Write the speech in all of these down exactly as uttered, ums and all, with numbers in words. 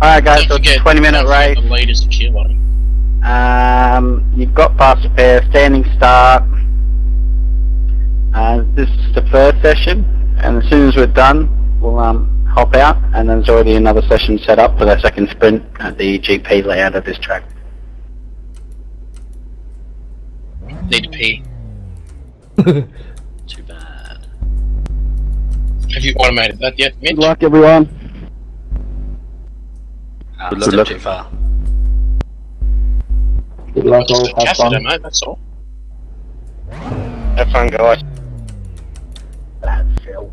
Alright guys, so it's a twenty minute race. The lead is a kilo. Um, you've got past the pair, standing start. Uh, this is the first session, and as soon as we're done, we'll um, hop out, and then there's already another session set up for the second sprint at the G P layout of this track. Need to pee. Too bad. Have you automated that yet, Mitch? Good luck, everyone. Uh, Good luck. Too far. Good luck, Just all. Have fun. mate, that's all. Have fun, guys. Bad Phil.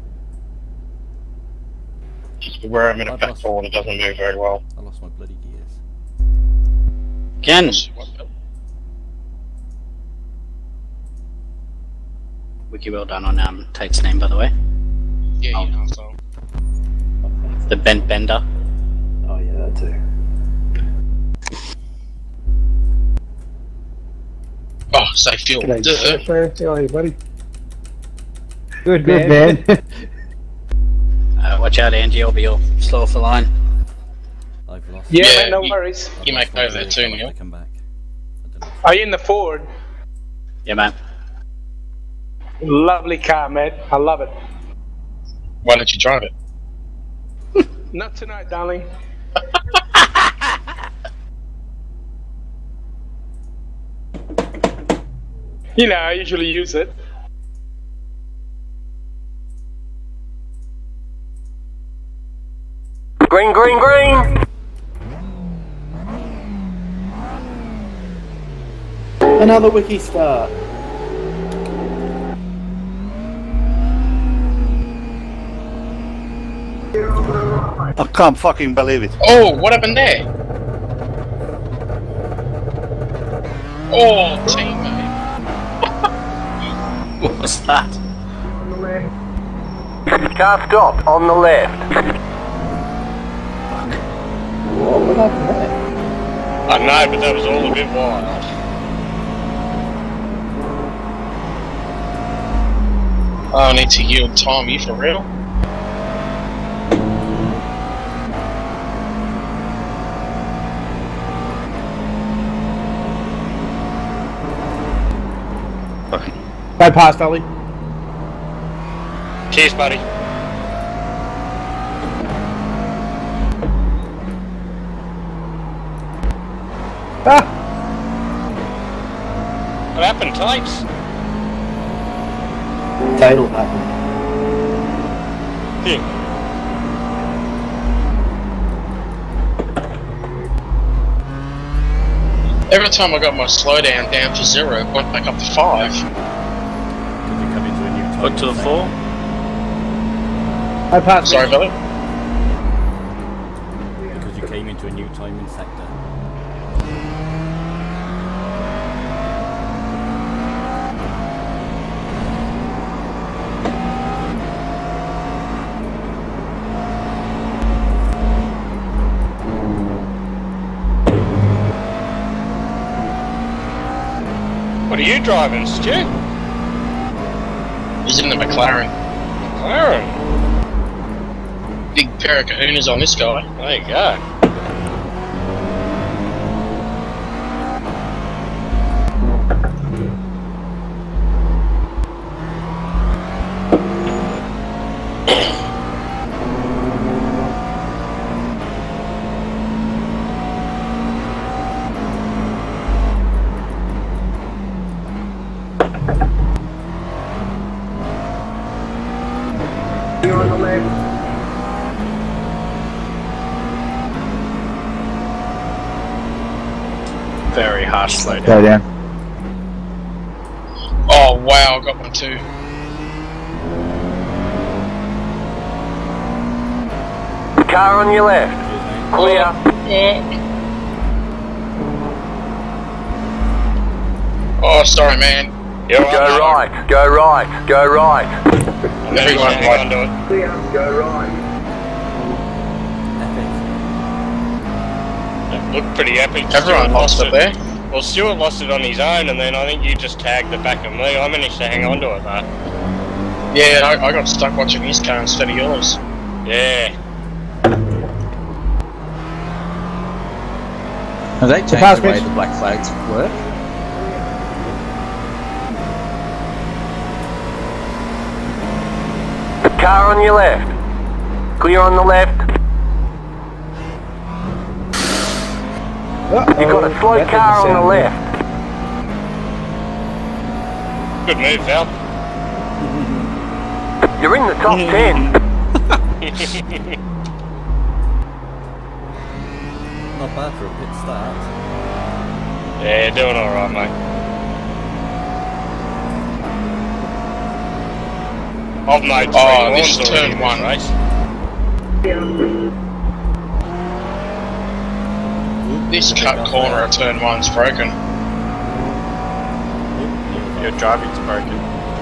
Just where I'm in a back forward, it doesn't move very well. I lost my bloody gears. Again. Wiki well done on um, Tate's name, by the way. Yeah, oh. you know, so. The Bent Bender. Oh yeah, that too. Oh, say fuel. G'day, Duh. how are you, buddy? Good, Good man. man. Uh, watch out, Angie, I'll be all slow off the line. I've lost. Yeah, Yeah, mate, no you- worries. You make over there too, Neil. I come back. I don't know. Are you in the Ford? Yeah, man. Lovely car, mate. I love it. Why don't you drive it? Not tonight, darling. You know, I usually use it. Green, green, green! Another wiki star. I can't fucking believe it. Oh, what happened there? Oh, teammate. What was that? Car stopped on the left. What happened there? I know, but that was all a bit wild. I need to yield time, you for real? Go past, Ollie. Cheers, buddy. Ah! What happened, Tates? Tate'll happen. Yeah. Every time I got my slowdown down to zero, it went back up to five. Did you come into a new time? Up to the four. Go past. Sorry, Billy. Because you came into a new timing sector. What are you driving, Stu? He's in the McLaren. McLaren? Big pair of kahunas on this guy. There you go. You're on the left. Very harsh slowdown. Go down. Oh wow, I got one too. Car on your left. Clear. Oh, sorry, man. You're Go right, go right, go right. Everyone hang like on to it. Clear, go right. It looked pretty epic. Everyone Stuart lost it there. Well, Stuart lost it on his own, and then I think you just tagged the back of me. I managed to hang on to it, though. Yeah, I, I got stuck watching his car instead of yours. Yeah. Have they changed pass the way pitch. the black flags work? Car on your left. Clear on the left. Uh-oh. You've got a slow That didn't car on the sound left. Good move, Val. You're in the top ten. Not bad for a pit start. Yeah, doing alright, mate. I've made three Oh, this lawns is already in turn one. this race. This cut corner of turn one's broken. Your driving's broken.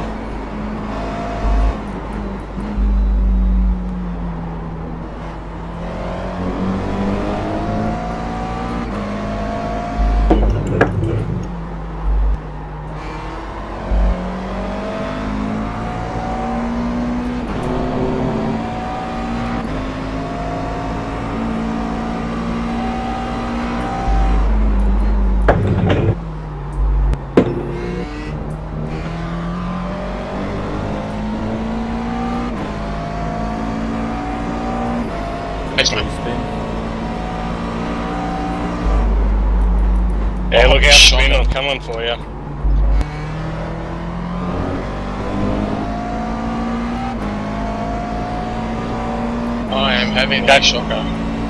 Thanks, mate. Yeah, look out, Shot Spin, it. I'm coming for you. I am having a shocker.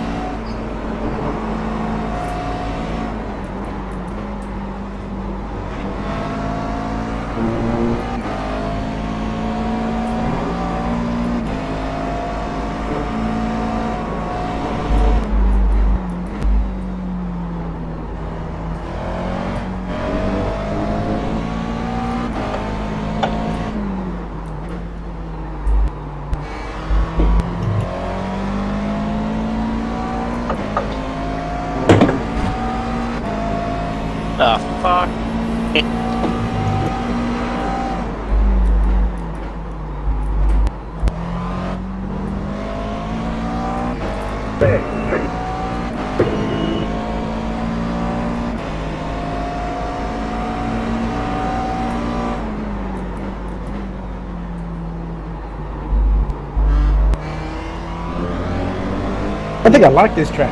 Oh, fuck. I think I like this track.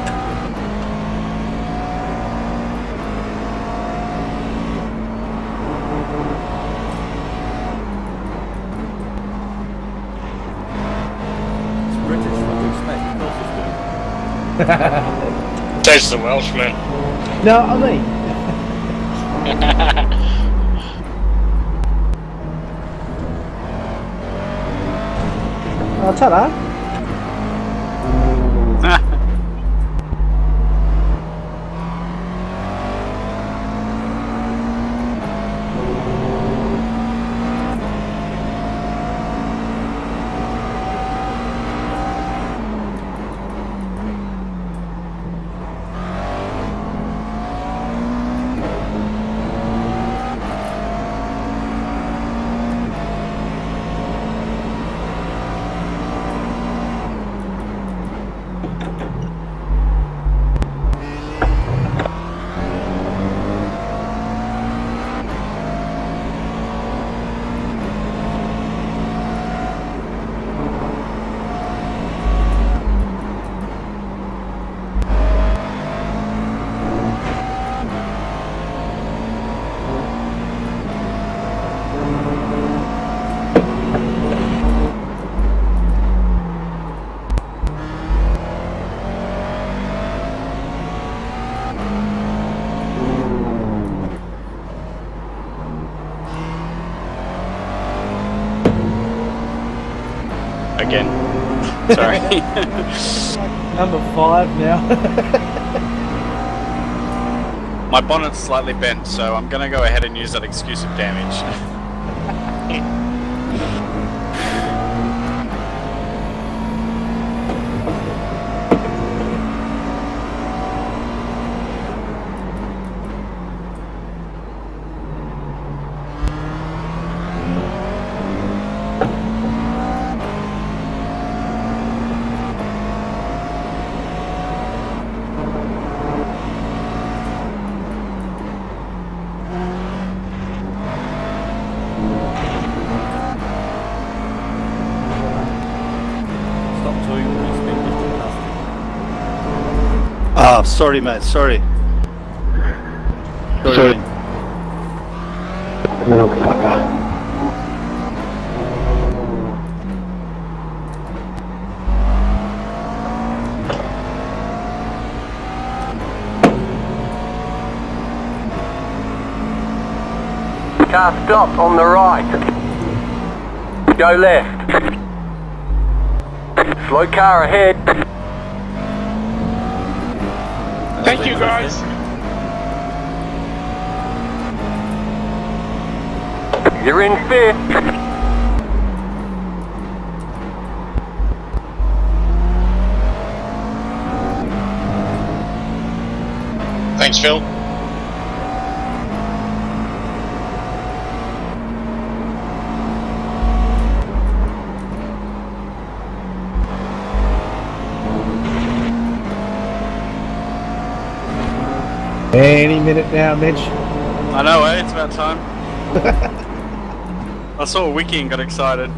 It's British, what do you expect? Of course it's good. Says the Welshman. No, I mean, oh, ta-da. Again. Sorry. Number five now. My bonnet's slightly bent, so I'm gonna go ahead and use that excuse of damage. Ah, sorry, mate. Sorry. Sorry. Sorry. mate. Little fucker. Car stopped on the right. Go left. Slow car ahead. Thank you, guys. You're in fifth. Thanks, Phil. Any minute now, Mitch. I know, eh? It's about time. I saw a wiki and got excited.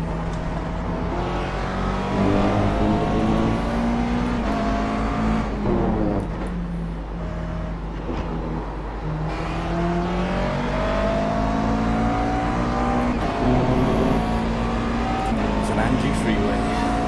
It's an Angie freeway.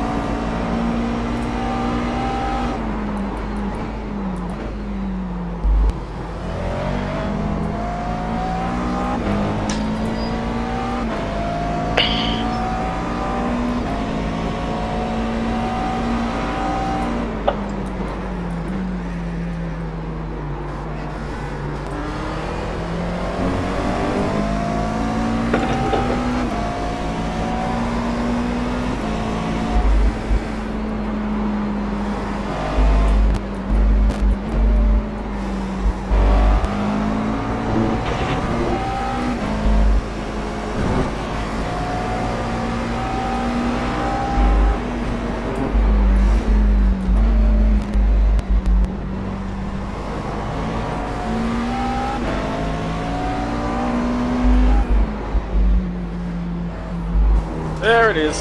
There it is.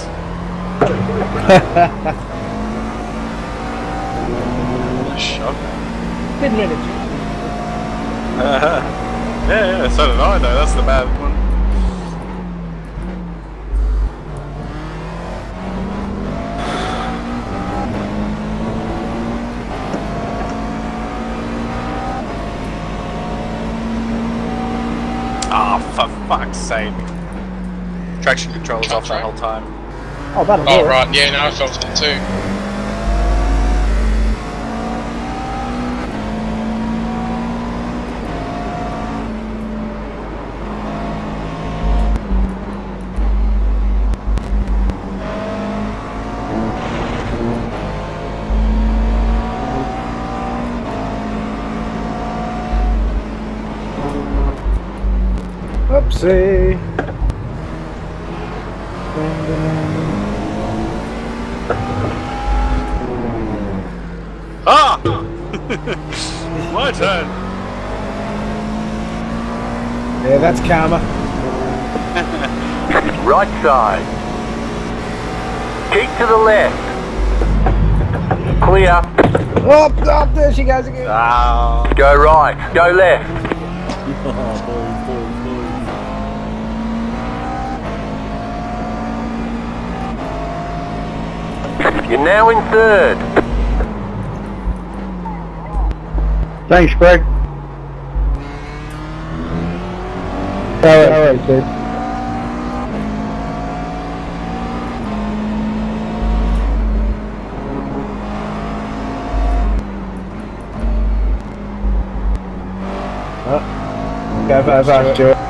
Shock. Didn't mean it. Uh-huh. Yeah, yeah, so did I though, that's the bad one. Oh, for fuck's sake. Traction control was off that whole time. Oh, that'll do Oh, it. right, yeah, no, I felt it too. Oopsie. Ah! My turn. Yeah, that's karma. Right side. Keep to the left. Clear. Oh, oh, there she goes again. Ah. Go right. Go left. Oh, boys, boys, boys. You're now in third. Thanks, Greg. Alright, alright, dude. Go back, back, do it.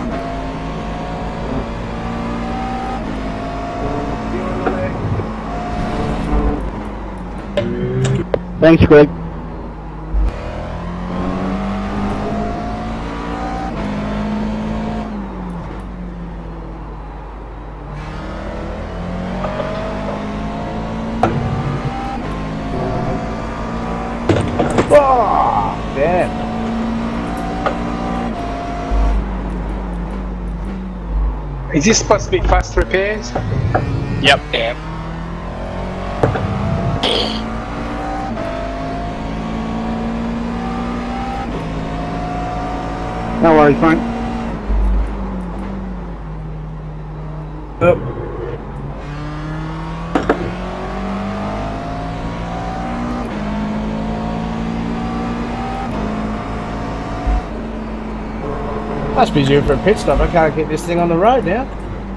Thanks, Greg. Oh, damn. Is this supposed to be fast repairs? Yep. Yeah. No worries, mate. Up. Must be due for a pit stop. I can't get this thing on the road now.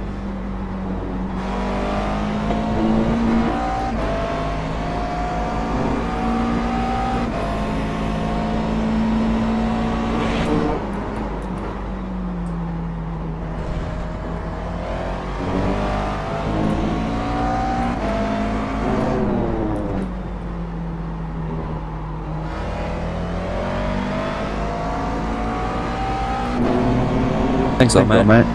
Thanks a lot, mate. mate.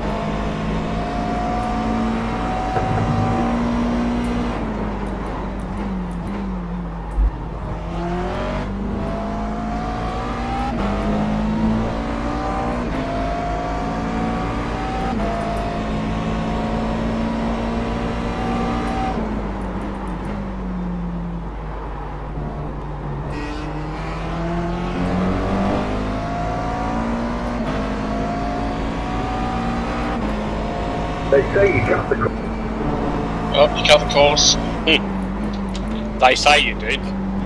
They say you got the course. Oh, you got the course. They say you did.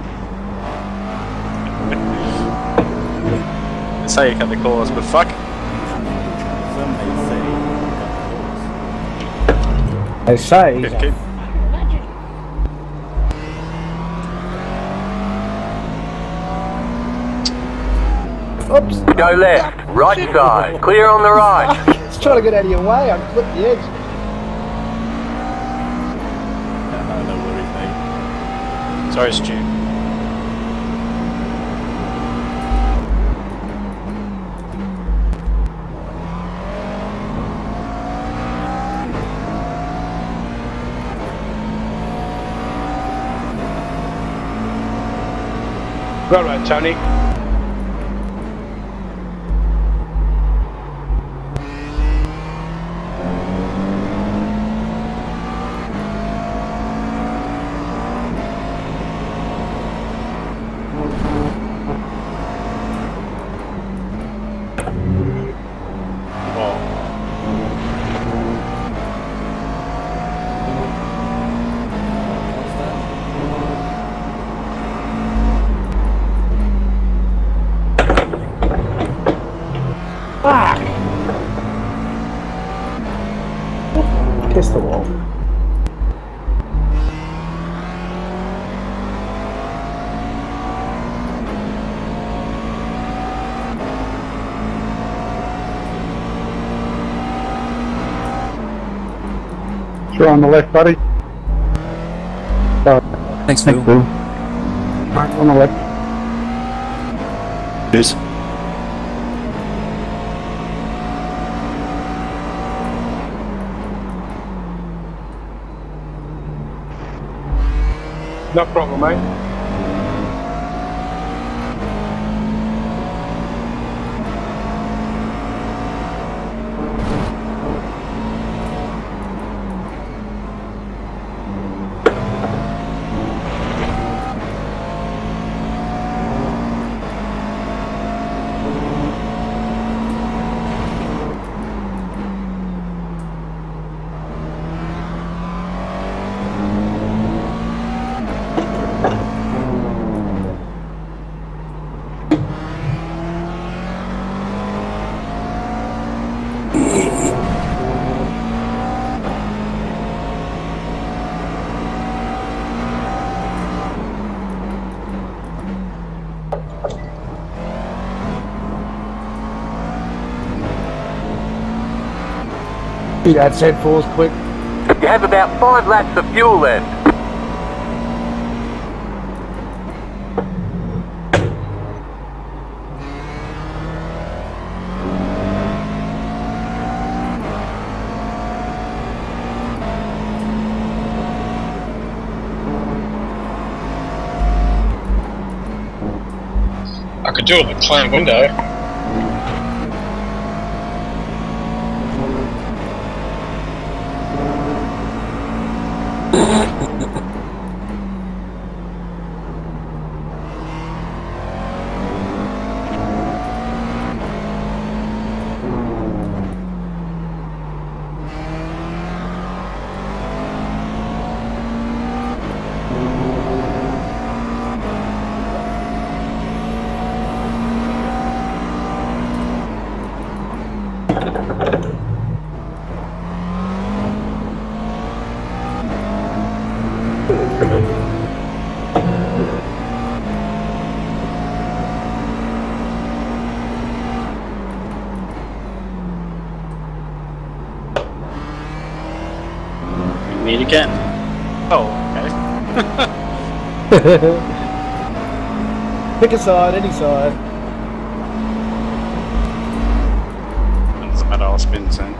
They say you cut the course, but fuck. Some may say you got They say. Good kid. Oops. Go left, right side, clear on the right. It's trying to get out of your way. I clipped the edge. no, no worries, mate. Sorry, Stu. Right, right, Tony. Kiss the wall. You're on the left, buddy. Sorry. Thanks, Phil. Right, on the left. Cheers. No problem, mate. That's head fours quick. You have about five laps of fuel left. I could do it with a clown window. again. Oh, okay. Pick a side, any side. Doesn't matter, I'll spin soon.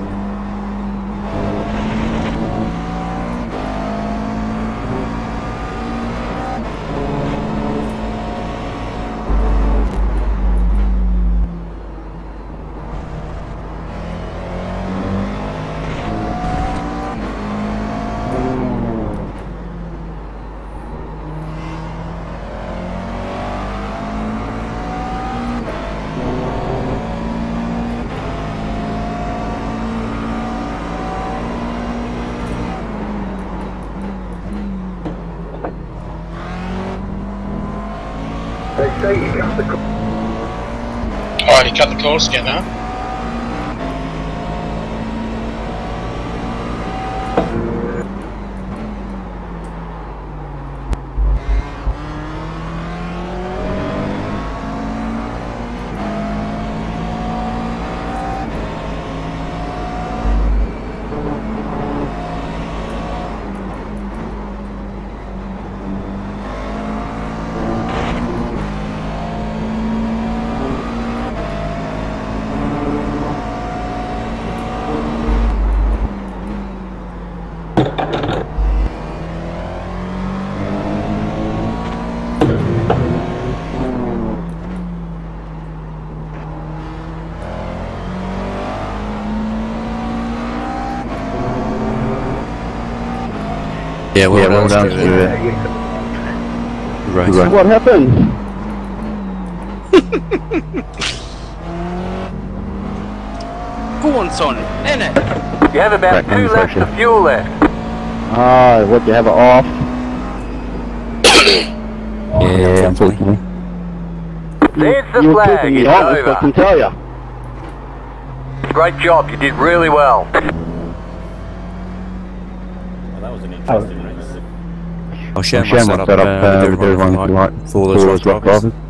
Oh, you cut the course again, huh? Yeah, well, yeah, well done, done Stuart. Right. Right. What happened? Go on, son, in it. You have about Right, two laps of fuel left. Ah, what, you have it off? Yeah, unfortunately. There's the You were flag, keeping me it's honest, I over. can tell you. Great job, you did really well. Well, that was an interesting race. I'll share I'll my share my setup, setup uh, uh, with everyone like, like for those for rock rock drivers. drivers.